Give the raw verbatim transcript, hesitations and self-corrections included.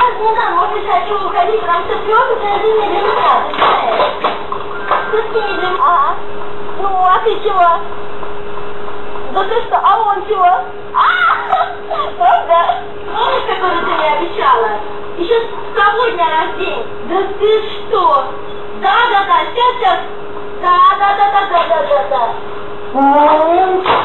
не знаю, может быть, хочу уходить, потому что пёс это не для меня, ты знаешь. Тут не для меня. Ага. Ну, а ты чего? Да ты что, а он чего? А, ну да. Помнишь, какой ты мне обещала? Еще с того дня рождения. Да ты что? Да-да-да, сейчас, сейчас. Да-да-да-да-да-да-да.